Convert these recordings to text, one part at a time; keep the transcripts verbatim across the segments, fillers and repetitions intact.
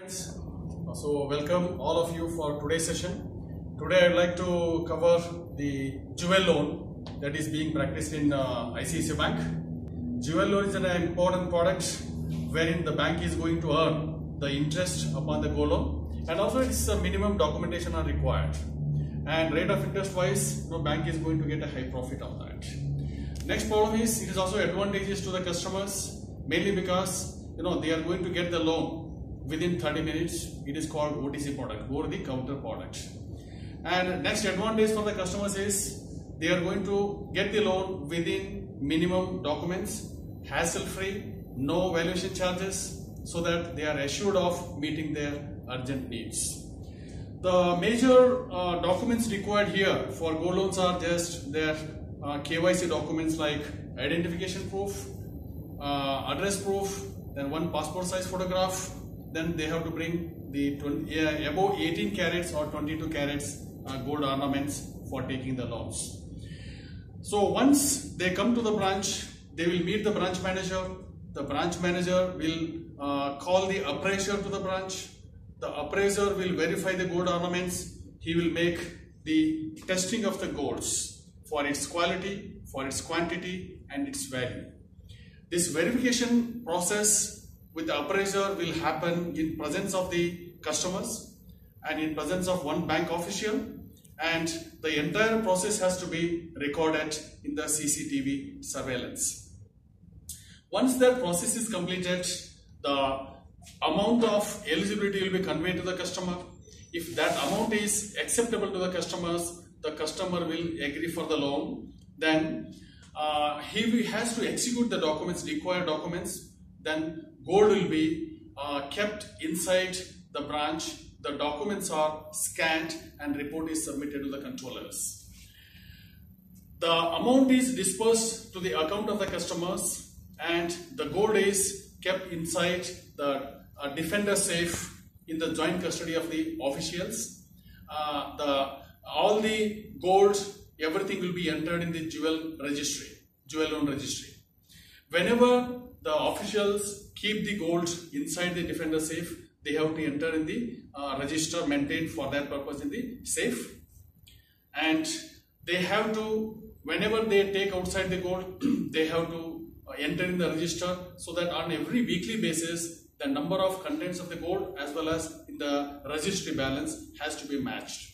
So welcome all of you for today's session. Today I'd like to cover the jewel loan that is being practiced in uh, I C I C I Bank. Jewel loan is an important product wherein the bank is going to earn the interest upon the gold loan, and also it's a minimum documentation are required, and rate of interest wise, you know, bank is going to get a high profit on that. Next problem is it is also advantageous to the customers, mainly because you know they are going to get the loan within thirty minutes. It is called O T C product, over the counter product. And next advantage for the customers is they are going to get the loan within minimum documents, hassle free, no valuation charges, so that they are assured of meeting their urgent needs. The major uh, documents required here for gold loans are just their uh, K Y C documents like identification proof, uh, address proof, then one passport size photograph. Then they have to bring the twenty, uh, above eighteen carats or twenty-two carats uh, gold ornaments for taking the loans. So once they come to the branch, they will meet the branch manager. The branch manager will uh, call the appraiser to the branch. The appraiser will verify the gold ornaments. He will make the testing of the golds for its quality, for its quantity and its value. This verification process with the appraiser will happen in presence of the customers and in presence of one bank official, and the entire process has to be recorded in the C C T V surveillance. Once that process is completed, the amount of eligibility will be conveyed to the customer. If that amount is acceptable to the customers, the customer will agree for the loan. Then uh, he has to execute the documents, required documents. Then gold will be uh, kept inside the branch. The documents are scanned and report is submitted to the controllers. The amount is dispersed to the account of the customers, and the gold is kept inside the uh, defender safe in the joint custody of the officials. Uh, the all the gold, everything will be entered in the jewel registry, jewel loan registry. Whenever the officials keep the gold inside the defender safe, they have to enter in the uh, register maintained for that purpose in the safe, and they have to, whenever they take outside the gold, they have to uh, enter in the register, so that on every weekly basis the number of contents of the gold as well as in the registry balance has to be matched.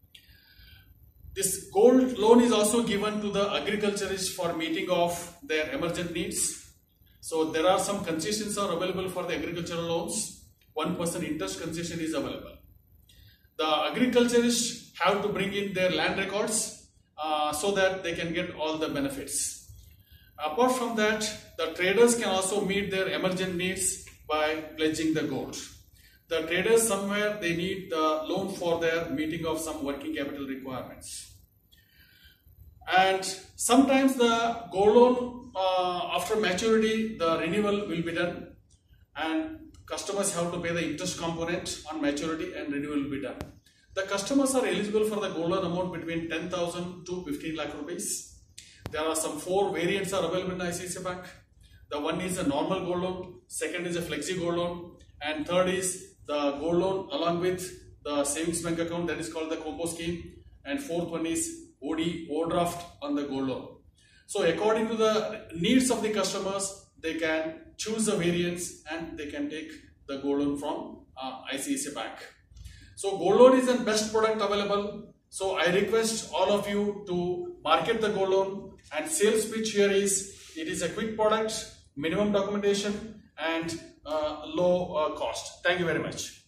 This gold loan is also given to the agriculturists for meeting of their emergent needs. So there are some concessions are available for the agricultural loans. one percent interest concession is available. The agriculturists have to bring in their land records uh, so that they can get all the benefits. Apart from that, the traders can also meet their emergent needs by pledging the gold. The traders, somewhere they need the loan for their meeting of some working capital requirements. And sometimes the gold loan, uh, after maturity, the renewal will be done, and customers have to pay the interest component on maturity, and renewal will be done. The customers are eligible for the gold loan amount between ten thousand to fifteen lakh rupees. There are some four variants are available in I C I C I Bank. The one is a normal gold loan, second is a flexi gold loan, and third is the gold loan along with the savings bank account, that is called the combo scheme, and fourth one is O D, overdraft on the gold loan. So according to the needs of the customers, they can choose the variants and they can take the gold loan from uh, I C I C I Bank. So gold loan is the best product available. So I request all of you to market the gold loan, and sales pitch here is it is a quick product, minimum documentation and uh, low uh, cost. Thank you very much.